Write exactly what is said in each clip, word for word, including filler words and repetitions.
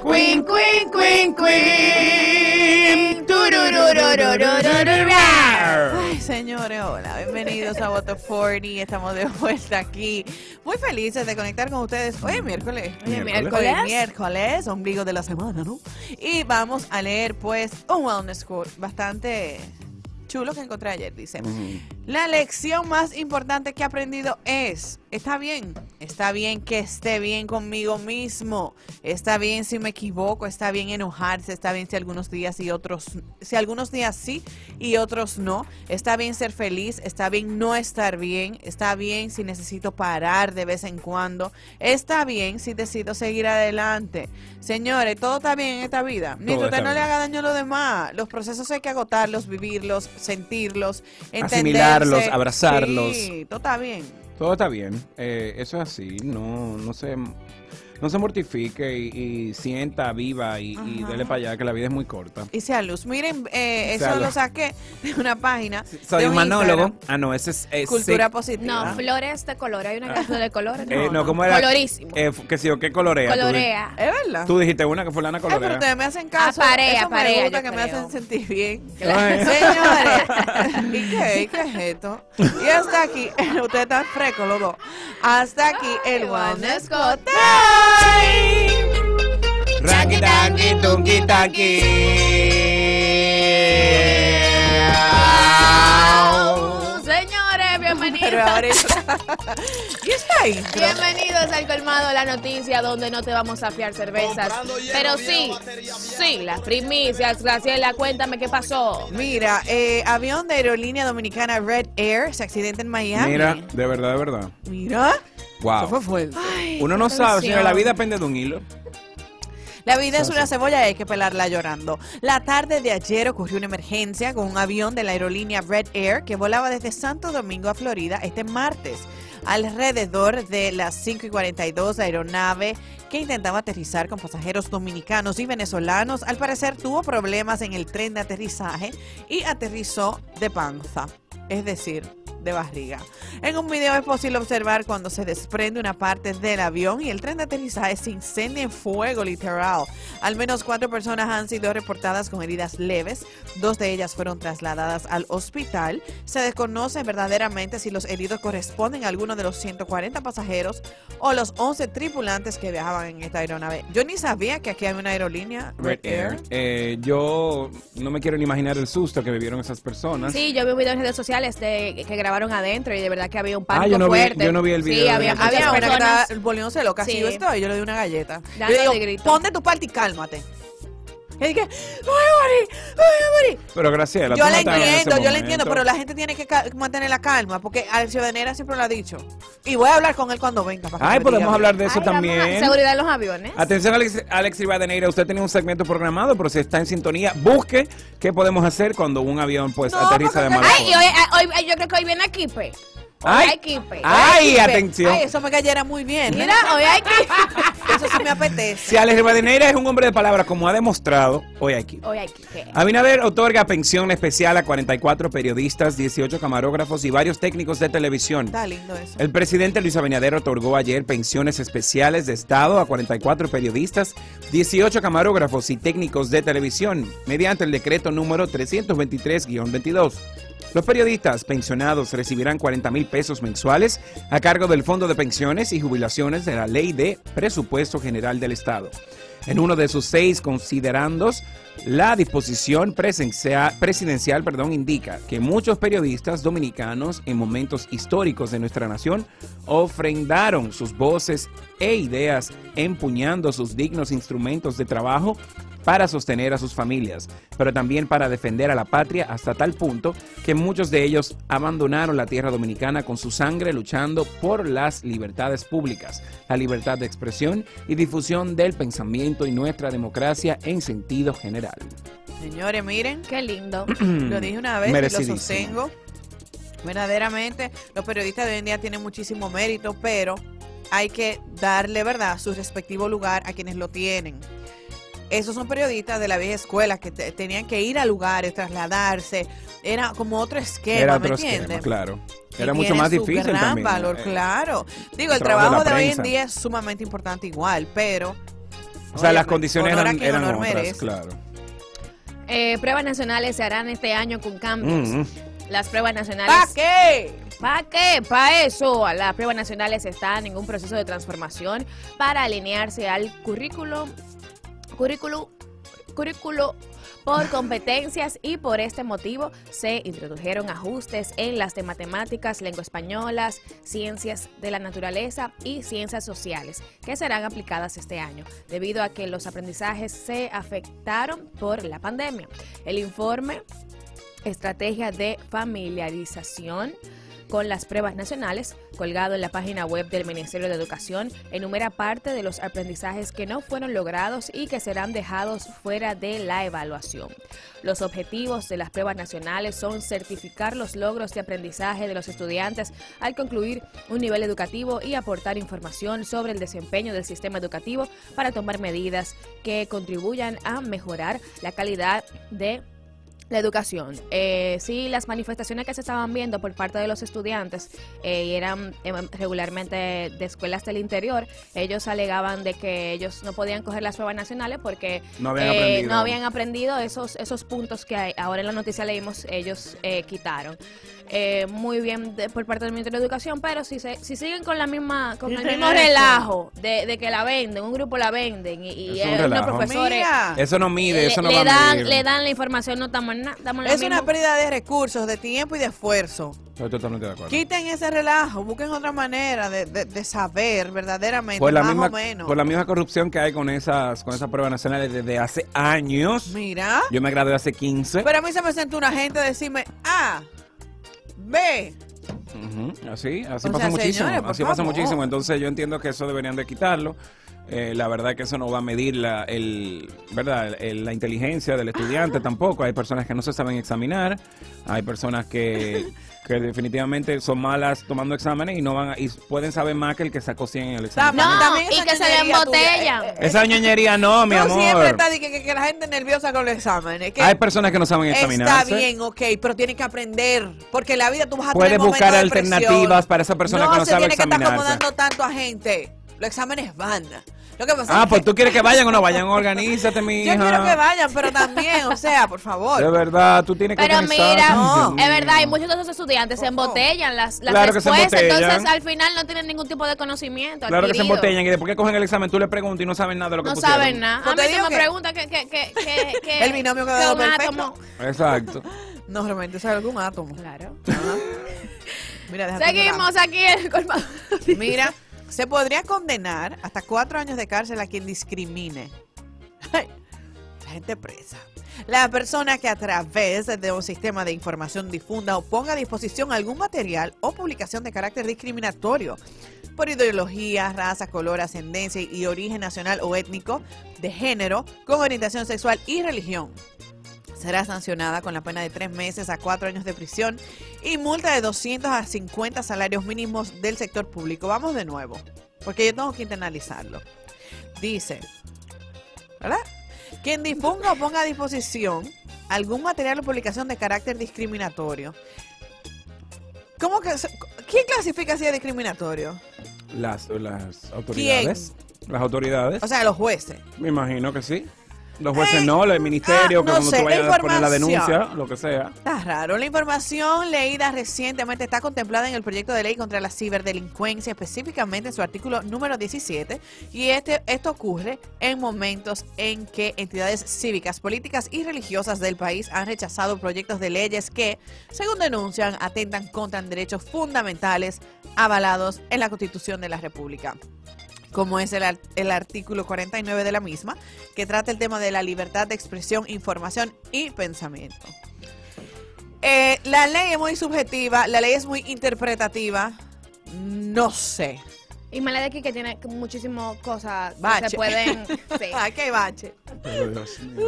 Queen, queen, queen, queen. Ay, señores, hola, bienvenidos a Voto cuarenta. Estamos de vuelta aquí. Muy felices de conectar con ustedes. Hoy es miércoles. Hoy es miércoles. Hoy es miércoles, ombligo de la semana, ¿no? Y vamos a leer, pues, un wellness quote bastante chulo que encontré ayer. Dice, uh-huh. La lección más importante que he aprendido es, está bien, está bien que esté bien conmigo mismo, está bien si me equivoco, está bien enojarse, está bien si algunos días y otros, si algunos días sí y otros no, está bien ser feliz, está bien no estar bien, está bien si necesito parar de vez en cuando, está bien si decido seguir adelante. Señores, todo está bien en esta vida, ni que usted no le haga daño a los demás, los procesos hay que agotarlos, vivirlos, sentirlos, asimilarlos, abrazarlos. Sí, todo está bien. Todo está bien, eh, eso es así, no, no se, no se mortifique y, y sienta, viva y, y dele para allá, que la vida es muy corta. Y sea luz. Miren, eh, eso lo saqué de una página. Soy un manólogo. Ah, no, ese es... Eh, Cultura sí. Positiva. No, flores de color. Hay una canción de colores. No, eh, no, no. ¿cómo era? Colorísimo. Eh, que sí, o qué colorea. Colorea. Es verdad. Tú dijiste una que fulana colorea. Ay, pero ustedes me hacen caso. Aparea, eso aparea, me gusta, que creo. me hacen sentir bien. Ay. Señores, ¿y qué? ¿Y qué es esto? Y hasta aquí, ustedes están frescos los dos. Hasta aquí el Wellness Quote Time. Ranky tanky tunky tanky. Señores, bienvenidos. Pero ahorita... ¿Y está ahí? Bienvenidos al colmado de la noticia, donde no te vamos a fiar cervezas. Pero sí, sí, las primicias. Graciela, cuéntame qué pasó. Mira, eh, avión de aerolínea dominicana Red Air se accidenta en Miami. Mira, de verdad, de verdad. Mira. Wow. Eso fue fuerte. Ay, Uno no sabe, señora, la vida pende de un hilo. La vida es una cebolla y hay que pelarla llorando. La tarde de ayer ocurrió una emergencia con un avión de la aerolínea Red Air que volaba desde Santo Domingo a Florida este martes. Alrededor de las cinco y cuarenta y dos, la aeronave que intentaba aterrizar con pasajeros dominicanos y venezolanos, al parecer tuvo problemas en el tren de aterrizaje y aterrizó de panza, es decir, de barriga. En un video es posible observar cuando se desprende una parte del avión y el tren de aterrizaje se incendia en fuego, literal. Al menos cuatro personas han sido reportadas con heridas leves. Dos de ellas fueron trasladadas al hospital. Se desconoce verdaderamente si los heridos corresponden a alguno de los ciento cuarenta pasajeros o los once tripulantes que viajaban en esta aeronave. Yo ni sabía que aquí hay una aerolínea Red, Red Air. Air. Eh, yo no me quiero ni imaginar el susto que vivieron esas personas. Sí, yo vi un video en redes sociales de que grabaron adentro y de verdad que había un pánico ah, yo no fuerte. Vi, yo no vi el video. Sí, había muchas había una que personas estaba volviéndose loca. Sí. Así yo estoy, yo le doy una galleta. Dando yo de digo, grito. pon de tu parte y cálmate. Y dije, voy a morir, voy a morir. Pero Graciela, yo tú la no entiendo, yo la entiendo, pero la gente tiene que mantener la calma, porque Alex Ciudadanera siempre lo ha dicho. Y voy a hablar con él cuando venga. Para Ay, podemos diga, hablar de eso Ay, también. Seguridad en los aviones. Atención, Alex, Alex Rivadeneira, usted tenía un segmento programado, pero si está en sintonía, busque qué podemos hacer cuando un avión pues no, aterriza de mala Ay, y forma. hoy, hoy, yo creo que hoy viene Equipe. Ay, hay kipe. Ay, atención. Ay, eso me cayera muy bien. Mira, hoy hay kipe. Eso sí me apetece. Si Alex Rivadeneira es un hombre de palabras, como ha demostrado, hoy hay kipe. Hoy hay kipe. Abinader otorga pensión especial a cuarenta y cuatro periodistas, dieciocho camarógrafos y varios técnicos de televisión. Está lindo eso. El presidente Luis Abinader otorgó ayer pensiones especiales de Estado a cuarenta y cuatro periodistas, dieciocho camarógrafos y técnicos de televisión, mediante el decreto número trescientos veintitrés guión veintidós. Los periodistas pensionados recibirán cuarenta mil pesos mensuales a cargo del Fondo de Pensiones y Jubilaciones de la Ley de Presupuesto General del Estado. En uno de sus seis considerandos, la disposición presidencial, presidencial perdón, indica que muchos periodistas dominicanos en momentos históricos de nuestra nación ofrendaron sus voces e ideas empuñando sus dignos instrumentos de trabajo para sostener a sus familias, pero también para defender a la patria hasta tal punto que muchos de ellos abandonaron la tierra dominicana con su sangre luchando por las libertades públicas, la libertad de expresión y difusión del pensamiento y nuestra democracia en sentido general. Señores, miren. Qué lindo. Lo dije una vez y lo sostengo. Verdaderamente, los periodistas de hoy en día tienen muchísimo mérito, pero hay que darle, ¿verdad?, su respectivo lugar a quienes lo tienen. Esos son periodistas de la vieja escuela que te, tenían que ir a lugares, trasladarse. Era como otro esquema, Era otro ¿me entiendes? esquema, claro. Y Era mucho más tiene su difícil gran también. valor, eh, claro. Digo, el, el trabajo, trabajo de de, la hoy en prensa. día es sumamente importante igual, pero O sea, Oye, las pues, condiciones honor a eran, quien eran honor otras, merece. claro. Eh, pruebas nacionales se harán este año con cambios. Mm. Las pruebas nacionales... ¿Para qué? ¿Para qué? Para eso. Las pruebas nacionales están en un proceso de transformación para alinearse al currículo, currículo, currículo por competencias y por este motivo se introdujeron ajustes en las de matemáticas, lengua española, ciencias de la naturaleza y ciencias sociales que serán aplicadas este año debido a que los aprendizajes se afectaron por la pandemia. El informe Estrategia de familiarización con las pruebas nacionales, colgado en la página web del Ministerio de Educación, enumera parte de los aprendizajes que no fueron logrados y que serán dejados fuera de la evaluación. Los objetivos de las pruebas nacionales son certificar los logros de aprendizaje de los estudiantes al concluir un nivel educativo y aportar información sobre el desempeño del sistema educativo para tomar medidas que contribuyan a mejorar la calidad de la educación. Eh, sí, las manifestaciones que se estaban viendo por parte de los estudiantes eh, eran eh, regularmente de escuelas del interior. Ellos alegaban de que ellos no podían coger las pruebas nacionales porque No habían eh, aprendido. no habían aprendido esos, esos puntos que hay, ahora en la noticia leímos, ellos eh, quitaron. Eh, muy bien de, por parte del Ministerio de Educación, pero si se, si siguen con la misma con el Quiten mismo eso. relajo de, de que la venden, un grupo la venden y, y Es un eh, los relajo. profesores Mira, Eso no mide, le, eso no le va a dan, medir. le dan la información, no estamos en nada, estamos en lo es una mismo. pérdida de recursos, de tiempo y de esfuerzo. Estoy totalmente de acuerdo. Quiten ese relajo, busquen otra manera de, de, de saber verdaderamente, Por la, más misma, o menos. por la misma corrupción que hay con esas, con esas pruebas nacionales desde hace años. Mira, Yo me gradué hace quince. pero a mí se me sentó una gente a decirme, A, B. Ujú, Así, así O pasa sea, muchísimo. señores, por Así pasa favor. muchísimo. Entonces yo entiendo que eso deberían de quitarlo. Eh, la verdad es que eso no va a medir la, el, ¿verdad? El- la inteligencia del estudiante tampoco. Hay personas que no se saben examinar. Hay personas que, que definitivamente son malas tomando exámenes y no van a- y pueden saber más que el que sacó cien en el examen. También- No, también y esa que se le ñoñería tuya, embotellan. eh, eh, Esa ñoñería no, mi Tú amor. siempre estás de que, que, que la gente nerviosa con los exámenes. Que Hay personas que no saben examinarse. está bien, ok, pero tienes que aprender. Porque en la vida tú vas a Puedes tener buscar momentos de presión. alternativas para esa persona que no se sabe tiene que estar examinarse. acomodando tanto a gente. Los exámenes van. Lo que pasa Ah, es pues que tú quieres que vayan o no vayan. Organízate, mi yo hija. quiero que vayan, pero también, o sea, por favor. De verdad, tú tienes que Pero organizarte. mira, Ay, Dios es verdad, mío. y muchos de esos estudiantes se ¿Cómo? embotellan las, las Claro que se respuestas, embotellan. entonces al final no tienen ningún tipo de conocimiento Claro que se adquirido. embotellan y después que cogen el examen tú le preguntas y no saben nada de lo que No pusieron. saben nada. Pues A te mí tú digo me que- preguntas que, que, que, que, que El binomio que quedado un perfecto. átomo. Exacto. No, realmente, es algún átomo. Claro. Ajá. Mira, déjate Seguimos aquí en el colmado. llorar. Mira, se podría condenar hasta cuatro años de cárcel a quien discrimine. Ay, la gente presa. La persona que a través de un sistema de información difunda o ponga a disposición algún material o publicación de carácter discriminatorio por ideología, raza, color, ascendencia y origen nacional o étnico, de género, con orientación sexual y religión, será sancionada con la pena de tres meses a cuatro años de prisión y multa de doscientos a cincuenta salarios mínimos del sector público. Vamos de nuevo, porque yo tengo que internalizarlo. Dice, ¿verdad? Quien disponga o ponga a disposición algún material o publicación de carácter discriminatorio. ¿Cómo que se- ¿Quién clasifica si es discriminatorio? Las, las autoridades. Las autoridades. O sea, los jueces. Me imagino que sí. Los jueces Eh, no, el ministerio, ah, que no cuando sé, tú vayas la a poner la información. denuncia, lo que sea. Está raro. La información leída recientemente está contemplada en el proyecto de ley contra la ciberdelincuencia, específicamente en su artículo número diecisiete, y este, esto ocurre en momentos en que entidades cívicas, políticas y religiosas del país han rechazado proyectos de leyes que, según denuncian, atentan contra derechos fundamentales avalados en la Constitución de la República, como es el, ar- el artículo cuarenta y nueve de la misma, que trata el tema de la libertad de expresión, información y pensamiento. Eh, la ley es muy subjetiva, la ley es muy interpretativa, no sé. Y me la de aquí que tiene muchísimas cosas que Bache. se pueden... Sí. Ay, qué bache. Pero Dios mío.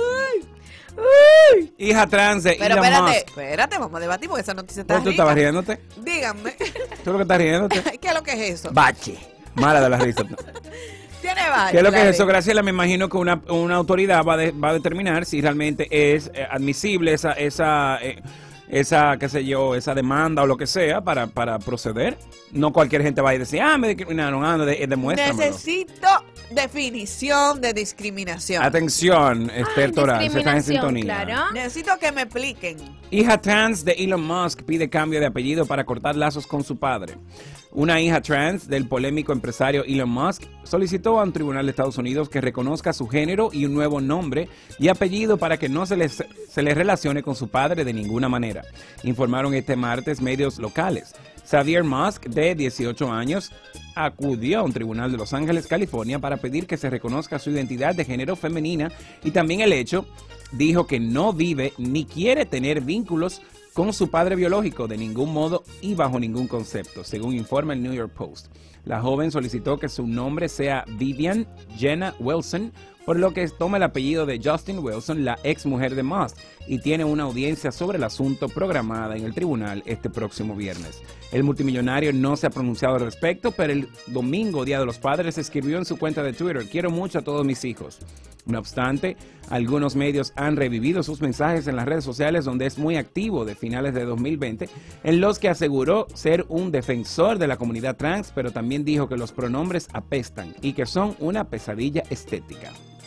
Hija trans de Pero Elon espérate, Musk. espérate, vamos a debatir porque esa noticia está ¿Tú, tú rica. estabas riéndote? Díganme, ¿Tú lo que estás riéndote? ¿qué es lo que es eso? Bache. Mala de la risa. Tiene bache. ¿Qué es lo que la es eso, ley. Graciela? Me imagino que una, una autoridad va, de- va a determinar si realmente es eh, admisible esa, esa, eh, esa, qué sé yo, esa demanda o lo que sea para, para proceder. No cualquier gente va a decir, ah, me discriminaron, ah, de, demuéstramelo. Necesito definición de discriminación. Atención, experto Ah, oral, se están en discriminación, sintonía. claro. Necesito que me expliquen. Hija trans de Elon Musk pide cambio de apellido para cortar lazos con su padre. Una hija trans del polémico empresario Elon Musk solicitó a un tribunal de Estados Unidos que reconozca su género y un nuevo nombre y apellido para que no se le se le relacione con su padre de ninguna manera, informaron este martes medios locales. Xavier Musk, de dieciocho años, acudió a un tribunal de Los Ángeles, California, para pedir que se reconozca su identidad de género femenina y también el hecho, dijo que no vive ni quiere tener vínculos con su padre biológico de ningún modo y bajo ningún concepto, según informa el New York Post. La joven solicitó que su nombre sea Vivian Jenna Wilson, por lo que toma el apellido de Justin Wilson, la ex mujer de Musk, y tiene una audiencia sobre el asunto programada en el tribunal este próximo viernes. El multimillonario no se ha pronunciado al respecto, pero el domingo, Día de los Padres, escribió en su cuenta de Twitter: "Quiero mucho a todos mis hijos". No obstante, algunos medios han revivido sus mensajes en las redes sociales, donde es muy activo de finales de dos mil veinte, en los que aseguró ser un defensor de la comunidad trans, pero también dijo que los pronombres apestan y que son una pesadilla estética.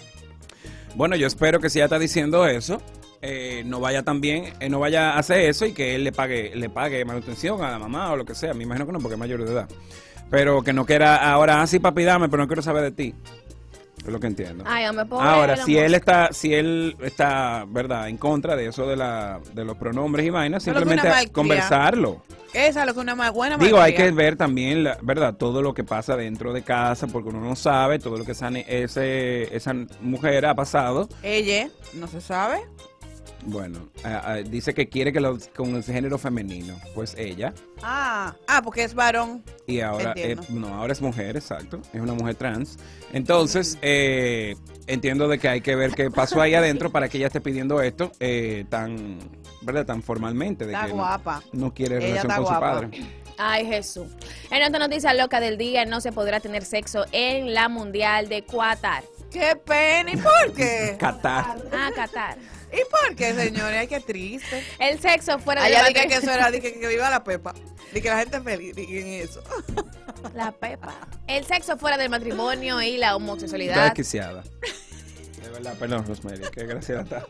Bueno, yo espero que si ella está diciendo eso, eh, no vaya también, eh, no vaya a hacer eso y que él le pague, le pague manutención a la mamá o lo que sea. Me imagino que no, porque es mayor de edad. Pero que no quiera ahora, así papi, dame, pero no quiero saber de ti. Es lo que entiendo. Ay, hombre, pobre Ahora, Elon si Musk. él está, si él está, verdad, en contra de eso de la, de los pronombres y vainas, Pero que una simplemente malcria. conversarlo. Esa es lo que una más buena Digo, hay malcria. que ver también, la, verdad, todo lo que pasa dentro de casa, porque uno no sabe todo lo que esa, ese, esa mujer ha pasado. Ella, no se sabe. Bueno, ah, ah, dice que quiere que los, con el género femenino, pues ella, Ah, ah, porque es varón. y ahora, eh, Entiendo. no, ahora es mujer, exacto, es una mujer trans. Entonces, eh, entiendo de que hay que ver qué pasó ahí adentro para que ella esté pidiendo esto eh, tan, ¿verdad? Tan formalmente. De Está que guapa. No, no quiere Ella relación está con guapa. su padre. Ay, Jesús. En otra noticia loca del día, no se podrá tener sexo en la Mundial de Qatar. Qué pena. ¿Y por qué? Qatar. Ah, Qatar. ¿Y por qué, señores? Ay, qué triste. El sexo fuera de Allá la dije que eso era, dije que viva la Pepa. Dije que la gente es feliz, dije eso. La pepa. El sexo fuera del matrimonio y la Está homosexualidad. desquiciada. De verdad, perdón, Rosemary, qué graciosa está.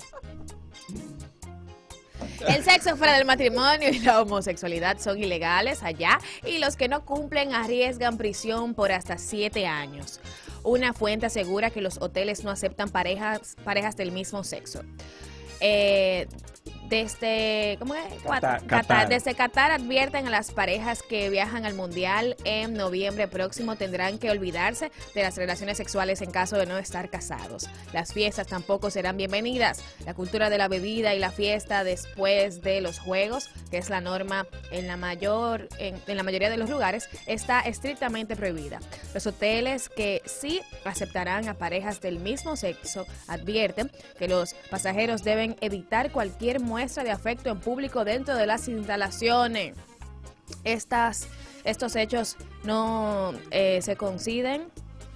El sexo fuera del matrimonio y la homosexualidad son ilegales allá y los que no cumplen arriesgan prisión por hasta siete años. Una fuente asegura que los hoteles no aceptan parejas, parejas del mismo sexo. Eh, desde, ¿cómo es? Qatar, Qatar. Qatar. Desde Qatar advierten a las parejas que viajan al Mundial en noviembre próximo tendrán que olvidarse de las relaciones sexuales en caso de no estar casados. Las fiestas tampoco serán bienvenidas. La cultura de la bebida y la fiesta después de los juegos, que es la norma en la mayor en, en la mayoría de los lugares, está estrictamente prohibida. Los hoteles que sí aceptarán a parejas del mismo sexo advierten que los pasajeros deben evitar cualquier muestra de afecto en público dentro de las instalaciones. Estas, estos hechos no eh, se coinciden,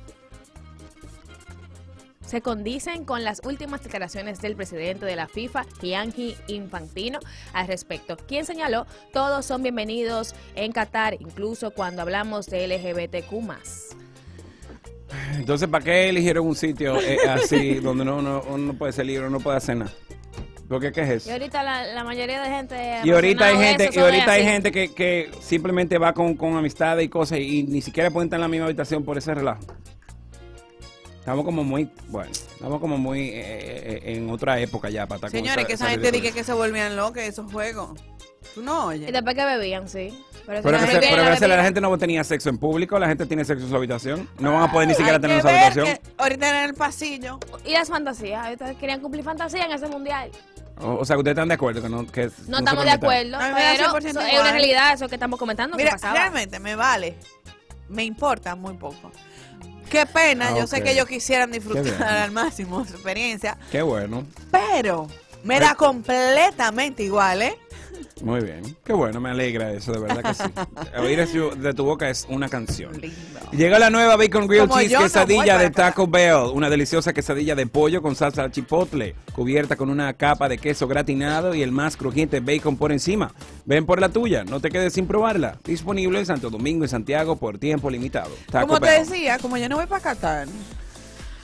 se condicen con las últimas declaraciones del presidente de la FIFA, Gianni Infantino, al respecto, quien señaló: todos son bienvenidos en Qatar, incluso cuando hablamos de L G B T Q más. Entonces, ¿para qué eligieron un sitio eh, así donde no, no, uno no puede salir, uno no puede hacer nada? ¿Por qué qué es Y eso? ahorita la, la mayoría de gente... Y ahorita hay apasionado de gente, eso y son ahorita hay así. gente que, que simplemente va con, con amistades y cosas y ni siquiera pueden estar en la misma habitación por ese relajo. Estamos como muy, bueno, estamos como muy eh, eh, en otra época ya para estar con Señores, que esa esa gente ridiculez. dice que se volvían locos esos juegos. ¿Tú no Y oyes? después que bebían, sí. Pero, Pero, eso que no se- viene pero la que se- la bebida. gente no tenía sexo en público, la gente tiene sexo en su habitación. No van a poder ni siquiera Hay tener que su ver habitación. que ahorita en el pasillo. Y las fantasías, ahorita querían cumplir fantasía en ese mundial. O, o sea, ustedes están de acuerdo que no que No, se estamos de permita. acuerdo, A mí me da pero cien por ciento eso es igual. una realidad, eso que estamos comentando, que Mira, pasaba. realmente me vale. Me importa muy poco. Qué pena, Ah, yo ok. sé que ellos quisieran Qué disfrutar bien. al máximo su experiencia, Qué bueno. pero me da completamente igual, ¿eh? Muy bien. Qué bueno, me alegra eso, de verdad que sí. Oír eso de tu boca es una canción. Lindo. Llega la nueva Bacon Grilled Como Cheese yo no quesadilla voy de para Taco Bell. Una deliciosa quesadilla de pollo con salsa chipotle, cubierta con una capa de queso gratinado y el más crujiente bacon por encima. Ven por la tuya, no te quedes sin probarla. Disponible en Santo Domingo y Santiago por tiempo limitado. Taco Como te Bell. decía, como yo no voy para Qatar,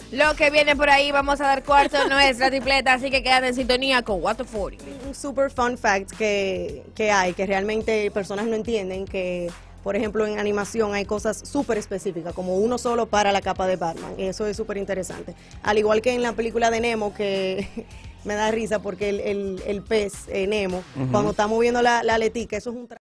lo que viene por ahí. Vamos a dar cuarto a nuestra tripleta, así que quédate en sintonía con What the cuarenta. Un super fun fact que, que hay, que realmente personas no entienden, que por ejemplo en animación hay cosas súper específicas, como uno solo para la capa de Batman, y eso es súper interesante. Al igual que en la película de Nemo, que me da risa porque el, el, el pez, eh, Nemo, uh-huh. cuando está moviendo la, la aletica, eso es un